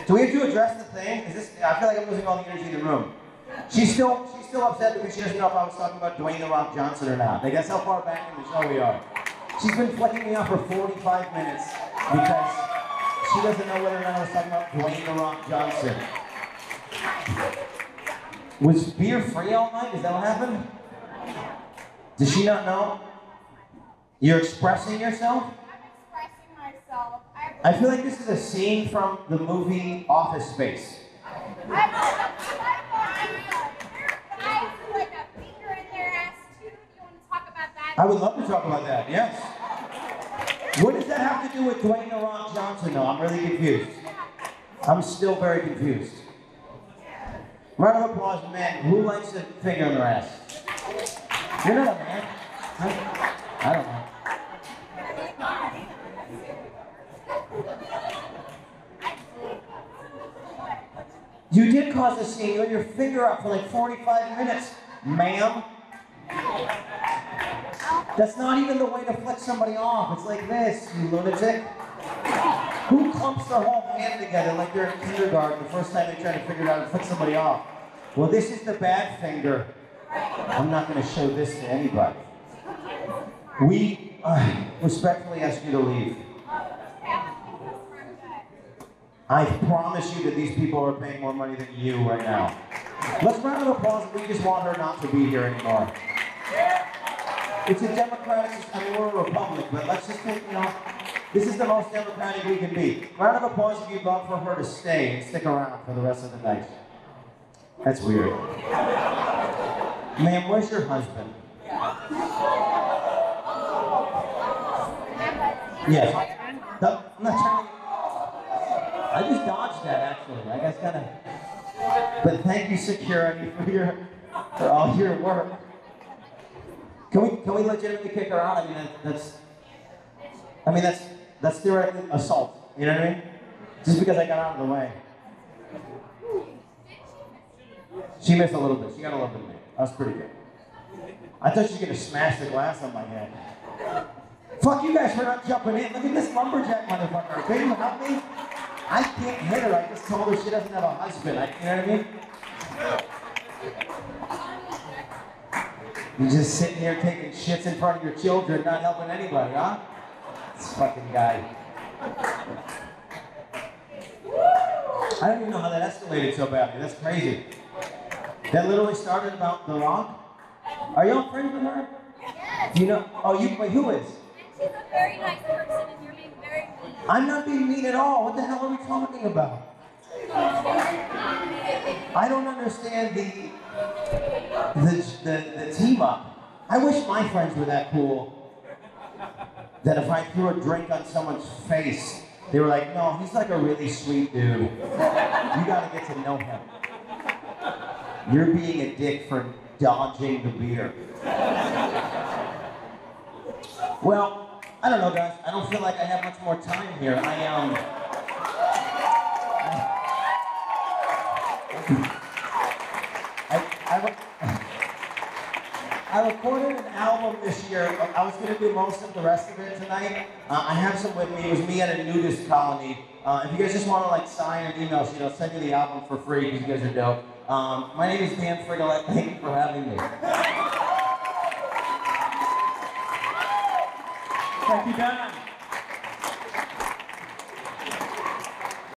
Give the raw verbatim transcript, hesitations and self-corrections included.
Do we have to address the thing? Is this? I feel like I'm losing all the energy in the room. She's still, she's still upset because she doesn't know if I was talking about Dwayne "The Rock" Johnson or not. Like, that's how far back in the show we are. She's been flicking me off for forty-five minutes because she doesn't know whether or not I was talking about Dwayne "The Rock" Johnson. Was beer free all night? Is that what happened? Does she not know? You're expressing yourself? I'm expressing myself. I feel like this is a scene from the movie Office Space. I have like a finger in their ass too. Do you want to talk about that? I would love to talk about that, yes. What does that have to do with Dwayne "The Rock" Johnson, though? I'm really confused. I'm still very confused. Round of applause, men. Who likes a finger in their ass? You're not a man. I, I don't know. You did cause a scene. You had your finger up for like forty-five minutes, ma'am. That's not even the way to flick somebody off. It's like this, you lunatic. Who clumps their whole hand together like they're in kindergarten the first time they try to figure out how to flick somebody off? Well, this is the bad finger. I'm not going to show this to anybody. We uh, respectfully ask you to leave. I promise you that these people are paying more money than you right now. Let's round of applause. We just want her not to be here anymore. It's a democratic, I mean, we're a republic, but let's just take, you know, this is the most democratic we can be. Round of applause if you'd love for her to stay and stick around for the rest of the night. That's weird. Ma'am, where's your husband? Yes. No, I'm not trying to... I just dodged that, actually. I guess kind of... But thank you, security, for your... for all your work. Can we, can we legitimately kick her out? I mean, that, that's... I mean, that's... That's theoretically assault. You know what I mean? Just because I got out of the way. She missed a little bit. She got a little bit of me. That was pretty good. I thought she was going to smash the glass on my head. Fuck you guys for not jumping in. Look at this lumberjack motherfucker. Can you help me? I can't hit her. I just told her she doesn't have a husband. I, you know what I mean? You're just sitting here taking shits in front of your children, not helping anybody, huh? This fucking guy. I don't even know how that escalated so badly. That's crazy. That literally started about The Rock? Are y'all friends with her? Yes. Do you know? Oh, you, wait, who is? And she's a very nice person and you're being very mean. I'm not being mean at all. What the hell are we talking about? I don't understand the, the, the, the team up. I wish my friends were that cool. That if I threw a drink on someone's face, they were like, no, he's like a really sweet dude. You gotta get to know him. You're being a dick for dodging the beer. Well, I don't know, guys. I don't feel like I have much more time here. I, um... I, I, I recorded an album this year. I was going to do most of the rest of it tonight. Uh, I have some with me. It was me at a nudist colony. Uh, if you guys just want to like sign an email sheet, I'll send you the album for free because you guys are dope. Um, my name is Dan Frigolette. Thank you for having me. Thank you, Dan.